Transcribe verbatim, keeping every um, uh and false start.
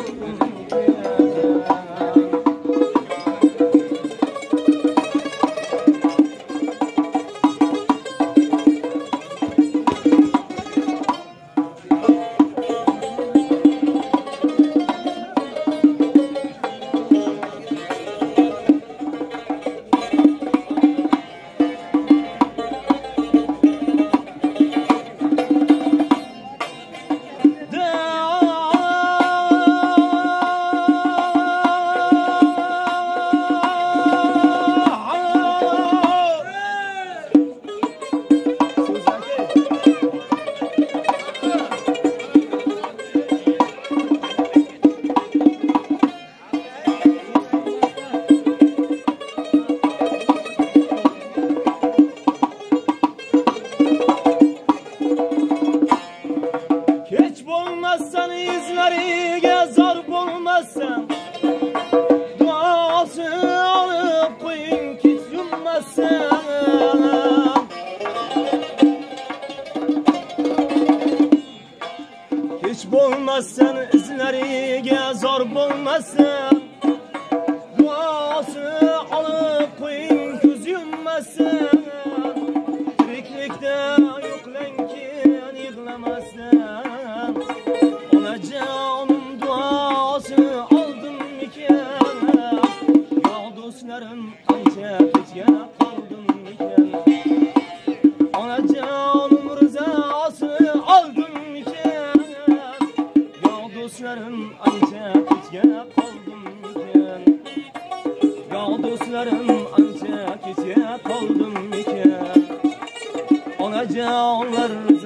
bo'lmassan, izlariga zor bo'lmassan, duosini olib qo'ying, ko'z yummassan, tiriklikda yo'qlankin yig'lamasdan, onajonim duosini oldimmikan, yo do'stlarim qancha kechga qoldimmikan, onajonim rizosini oldimmikan, yo do'stlarim ancha kechga qoldimmikan, yo do'stlarim ancha kechga qoldimmikan, onajonlar